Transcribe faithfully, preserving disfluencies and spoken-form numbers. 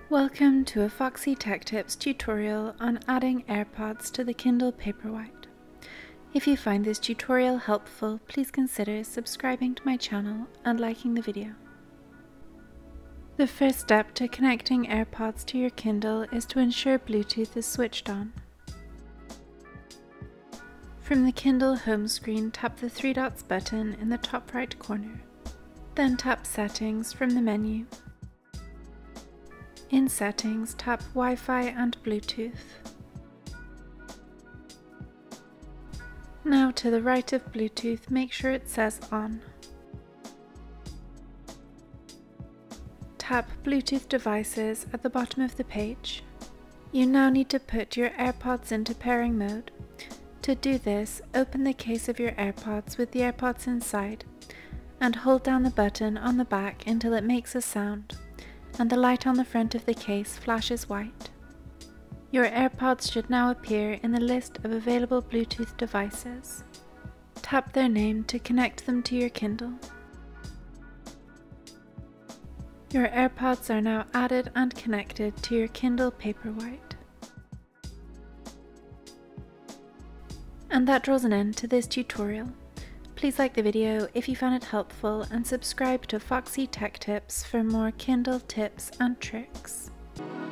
Welcome to a Foxy Tech Tips tutorial on adding AirPods to the Kindle Paperwhite. If you find this tutorial helpful, please consider subscribing to my channel and liking the video. The first step to connecting AirPods to your Kindle is to ensure Bluetooth is switched on. From the Kindle home screen, tap the three dots button in the top right corner. Then tap Settings from the menu. In Settings, tap Wi-Fi and Bluetooth. Now to the right of Bluetooth, make sure it says On. Tap Bluetooth devices at the bottom of the page. You now need to put your AirPods into pairing mode. To do this, open the case of your AirPods with the AirPods inside and hold down the button on the back until it makes a sound and the light on the front of the case flashes white. Your AirPods should now appear in the list of available Bluetooth devices. Tap their name to connect them to your Kindle. Your AirPods are now added and connected to your Kindle Paperwhite. And that draws an end to this tutorial. Please like the video if you found it helpful and subscribe to Foxy Tech Tips for more Kindle tips and tricks.